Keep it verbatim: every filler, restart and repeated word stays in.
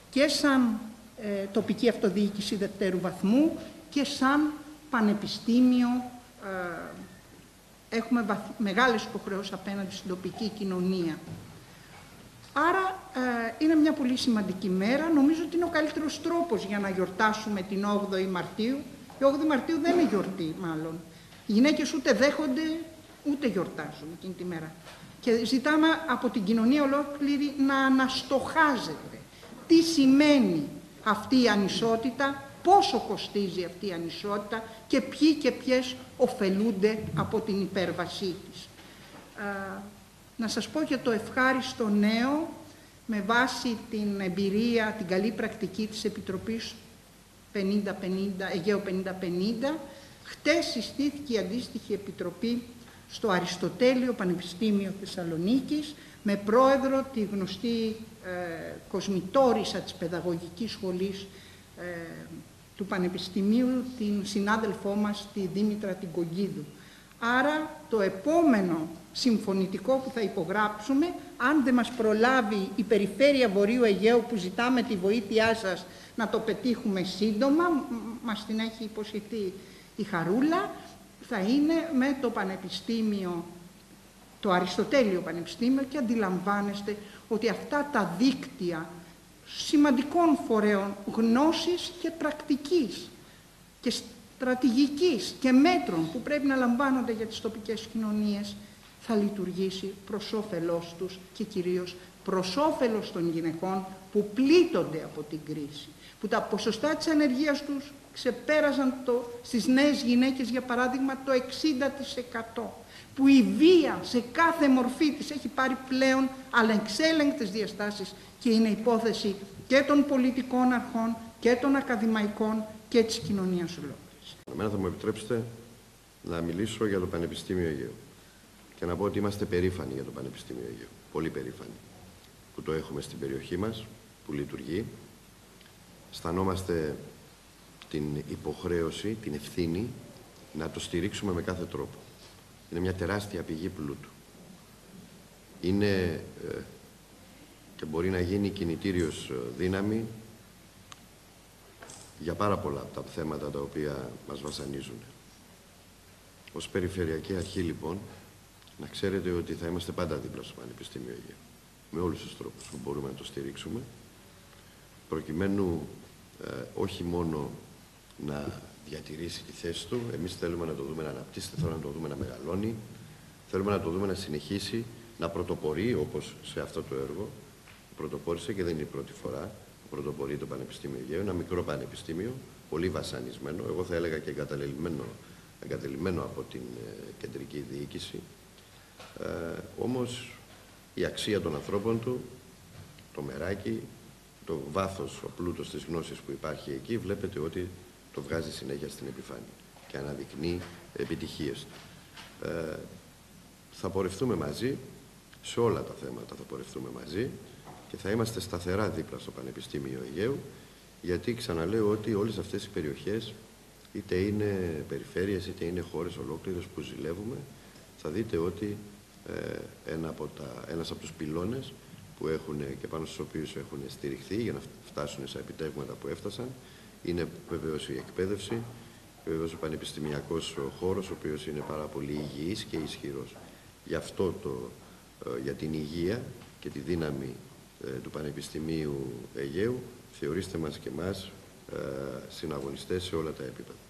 και σαν ε, τοπική αυτοδιοίκηση δευτέρου βαθμού και σαν πανεπιστήμιο. Ε, έχουμε βαθ, μεγάλες υποχρεώσεις απέναντι στην τοπική κοινωνία. Άρα ε, είναι μια πολύ σημαντική μέρα. Νομίζω ότι είναι ο καλύτερος τρόπος για να γιορτάσουμε την όγδοη Μαρτίου. Η όγδοη Μαρτίου δεν είναι γιορτή μάλλον. Οι γυναίκες ούτε δέχονται ούτε γιορτάζουν εκείνη τη μέρα. Και ζητάμε από την κοινωνία ολόκληρη να αναστοχάζεται. Τι σημαίνει αυτή η ανισότητα, πόσο κοστίζει αυτή η ανισότητα και ποιοι και ποιες ωφελούνται από την υπέρβασή της. Ε, να σας πω για το ευχάριστο νέο, με βάση την εμπειρία, την καλή πρακτική της Επιτροπής πενήντα πενήντα, Αιγαίου πενήντα πενήντα, χτες συστήθηκε η αντίστοιχη επιτροπή στο Αριστοτέλειο Πανεπιστήμιο Θεσσαλονίκης, με πρόεδρο τη γνωστή ε, κοσμητόρισα της Παιδαγωγικής Σχολής ε, του Πανεπιστημίου, την συνάδελφό μας, τη Δήμητρα την Κογκίδου. Άρα το επόμενο συμφωνητικό που θα υπογράψουμε, αν δεν μας προλάβει η Περιφέρεια Βορείου Αιγαίου που ζητάμε τη βοήθειά σας να το πετύχουμε σύντομα, μας την έχει υποσχεθεί η Χαρούλα, θα είναι με το Πανεπιστήμιο, το Αριστοτέλειο Πανεπιστήμιο, και αντιλαμβάνεστε ότι αυτά τα δίκτυα σημαντικών φορέων γνώσης και πρακτικής και στρατηγικής και μέτρων που πρέπει να λαμβάνονται για τις τοπικές κοινωνίες θα λειτουργήσει προς όφελός τους και κυρίως προς όφελος των γυναικών που πλήττονται από την κρίση, που τα ποσοστά της ανεργίας τους ξεπέρασαν το, στις νέες γυναίκες για παράδειγμα το εξήντα τοις εκατό, που η βία σε κάθε μορφή της έχει πάρει πλέον ανεξέλεγκτες διαστάσεις και είναι υπόθεση και των πολιτικών αρχών και των ακαδημαϊκών και της κοινωνίας ολόκληρης. Εμένα θα μου επιτρέψετε να μιλήσω για το Πανεπιστήμιο Αιγαίου και να πω ότι είμαστε περήφανοι για το Πανεπιστήμιο Αιγαίου, πολύ περήφανοι που το έχουμε στην περιοχή μας, που λειτουργεί. Αισθανόμαστε την υποχρέωση, την ευθύνη να το στηρίξουμε με κάθε τρόπο. Είναι μια τεράστια πηγή πλούτου. Είναι ε, και μπορεί να γίνει κινητήριος δύναμη για πάρα πολλά από τα θέματα τα οποία μας βασανίζουν. Ως Περιφερειακή Αρχή, λοιπόν, να ξέρετε ότι θα είμαστε πάντα δίπλα στο Πανεπιστήμιο Αιγαίου, με όλους τους τρόπους που μπορούμε να το στηρίξουμε, προκειμένου ε, όχι μόνο να διατηρήσει τη θέση του, εμείς θέλουμε να το δούμε να αναπτύσσεται, θέλουμε να το δούμε να μεγαλώνει, θέλουμε να το δούμε να συνεχίσει, να πρωτοπορεί, όπως σε αυτό το έργο πρωτοπόρησε και δεν είναι η πρώτη φορά που πρωτοπορεί το Πανεπιστήμιο Αιγαίου, ένα μικρό πανεπιστήμιο, πολύ βασανισμένο, εγώ θα έλεγα και εγκαταλελειμμένο, εγκαταλειμμένο από την ε, κεντρική διοίκηση. Ε, όμως η αξία των ανθρώπων του, το μεράκι, το βάθος, ο πλούτος της γνώσης που υπάρχει εκεί, βλέπετε ότι το βγάζει συνέχεια στην επιφάνεια και αναδεικνύει επιτυχίες του. Ε, θα πορευτούμε μαζί, σε όλα τα θέματα θα πορευτούμε μαζί και θα είμαστε σταθερά δίπλα στο Πανεπιστήμιο Αιγαίου, γιατί ξαναλέω ότι όλες αυτές οι περιοχές, είτε είναι περιφέρειες είτε είναι χώρες ολόκληρες που ζηλεύουμε, θα δείτε ότι ε, ένα από τα, ένας από τους πυλώνες που έχουν και πάνω στους οποίους έχουν στηριχθεί για να φτάσουν σε επιτεύγματα που έφτασαν είναι βεβαίως η εκπαίδευση, βεβαίως ο πανεπιστημιακός χώρος, ο οποίος είναι πάρα πολύ υγιής και ισχυρός. Γι' αυτό το, ε, για την υγεία και τη δύναμη ε, του Πανεπιστημίου Αιγαίου, θεωρήστε μας και εμάς ε, συναγωνιστές σε όλα τα επίπεδα.